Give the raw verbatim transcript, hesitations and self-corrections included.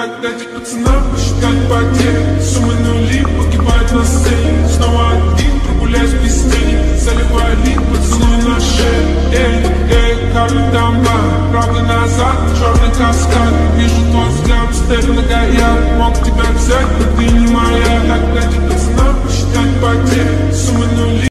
Так дайте пацанам посчитать потери. Суммы нули погибают на сцене. Снова один, прогуляюсь без тени. Заливаю лик, поцелуй на шею. Эй, эй, карты дамба, правый назад, черный каскад. Вижу твой взгляд, стель на гаяк. Мог тебя взять, но ты не моя. Так дайте пацанам посчитать потери. Суммы нули.